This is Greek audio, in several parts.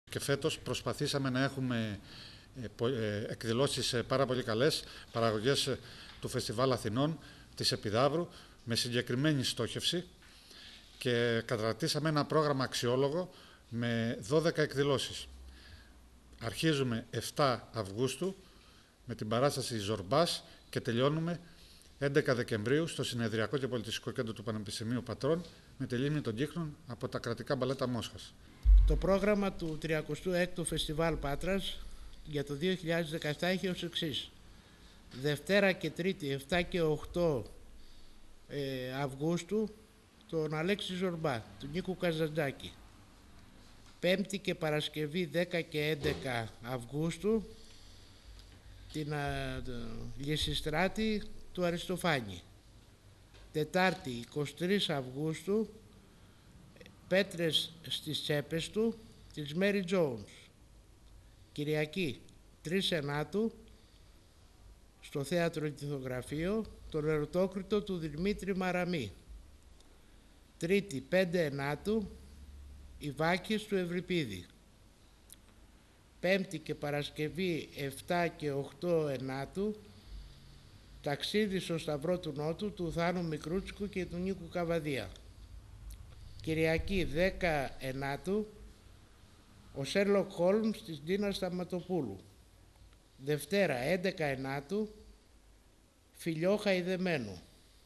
Και φέτος προσπαθήσαμε να έχουμε εκδηλώσεις πάρα πολύ καλές, παραγωγές του Φεστιβάλ Αθηνών, της Επιδαύρου, με συγκεκριμένη στόχευση και καταρτήσαμε ένα πρόγραμμα αξιόλογο με 12 εκδηλώσεις. Αρχίζουμε 7 Αυγούστου με την παράσταση Ζορμπάς και τελειώνουμε 11 Δεκεμβρίου στο Συνεδριακό και Πολιτιστικό Κέντρο του Πανεπιστημίου Πατρών με τη Λίμνη των Κύκνων από τα κρατικά μπαλέτα Μόσχας. Το πρόγραμμα του 36ου Φεστιβάλ Πάτρας για το 2017 έχει ως εξής. Δευτέρα και Τρίτη 7 και 8 Αυγούστου τον Αλέξη Ζορμπά, του Νίκου Καζαντζάκη. Πέμπτη και Παρασκευή 10 και 11 Αυγούστου την Λυσιστράτη του Αριστοφάνη. Τετάρτη 23 Αυγούστου Πέτρες στις τσέπες του της Μέρι Τζόουνς. Κυριακή 3 Ενάτου στο Θέατρο Λιθογραφείο τον Ερωτόκριτο του Δημήτρη Μαραμή. Τρίτη 5 Ενάτου Ιβάκης του Ευρυπίδη. Πέμπτη και Παρασκευή 7 και 8 Ενάτου Ταξίδι στο Σταυρό του Νότου του Θάνου Μικρούτσικου και του Νίκου Καβαδία. Κυριακή 10 Ενάτου ο Σέρλοκ Χόλμς της Ντίνας Σταματοπούλου. Δευτέρα 11 Ενάτου Φιλιό Χαϊδεμένου.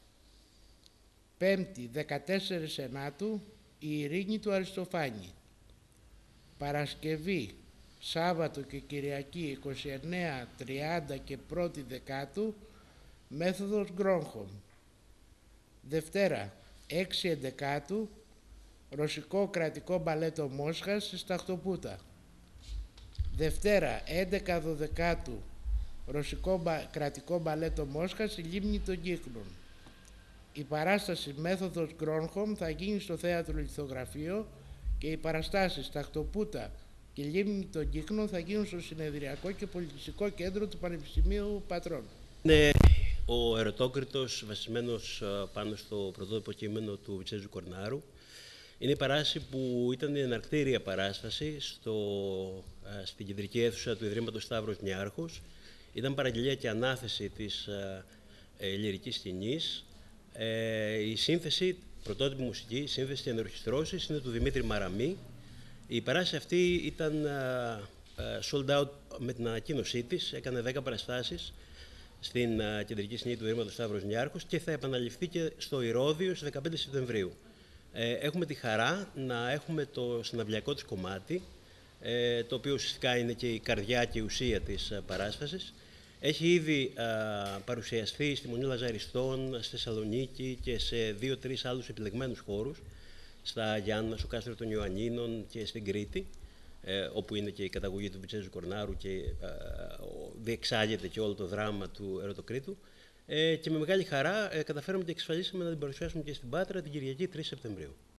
Πέμπτη 14 Ενάτου η Ειρήνη του Αριστοφάνη. Παρασκευή, Σάββατο και Κυριακή 29, 30 και 1η Δεκάτου μέθοδος Γκρόνχομ. Δευτέρα 6 Εντεκάτου Ρωσικό Κρατικό Μπαλέτο Μόσχας στη Σταχτοπούτα. Δευτέρα 11 Δωδεκάτου Ρωσικό Κρατικό Μπαλέτο Μόσχας στη Λίμνη των Κύκνων. Η παράσταση μέθοδος Γκρόνχομ θα γίνει στο Θέατρο Λιθογραφείο και οι παραστάσεις Σταχτοπούτα και Λίμνη των Κύκνων θα γίνουν στο Συνεδριακό και Πολιτιστικό Κέντρο του Πανεπιστημίου Πατρών. Είναι ο Ερωτόκριτος βασισμένος πάνω στο πρωτότυπο κείμενο του Βιτσέζου Κορνάρου. Είναι η παράσταση που ήταν η εναρκτήρια παράσταση στην κεντρική αίθουσα του Ιδρύματος Σταύρος Νιάρχος. Ήταν παραγγελία και ανάθεση της λυρικής σκηνής. Η σύνθεση, πρωτότυπη μουσική, η σύνθεση και ενορχιστρώσεις είναι του Δημήτρη Μαραμή. Η παράσταση αυτή ήταν sold out με την ανακοίνωσή της, έκανε 10 παραστάσεις στην κεντρική σκηνή του Ιδρύματος Σταύρος Νιάρχος και θα επαναληφθεί και στο Ηρώδειο στις 15 Σεπτεμβρίου. Έχουμε τη χαρά να έχουμε το συναυλιακό της κομμάτι, το οποίο ουσιαστικά είναι και η καρδιά και η ουσία της παράστασης. Έχει ήδη παρουσιαστεί στη Μονή Λαζαριστών, στη Θεσσαλονίκη και σε 2-3 άλλους επιλεγμένους χώρους, στα Γιάννα, στο Κάστρο των Ιωαννίνων και στην Κρήτη, όπου είναι και η καταγωγή του Βιτσέζου Κορνάρου και διεξάγεται και όλο το δράμα του Ερωτοκρίτου. Και με μεγάλη χαρά καταφέραμε και εξασφαλίσαμε να την παρουσιάσουμε και στην Πάτρα την Κυριακή 3 Σεπτεμβρίου.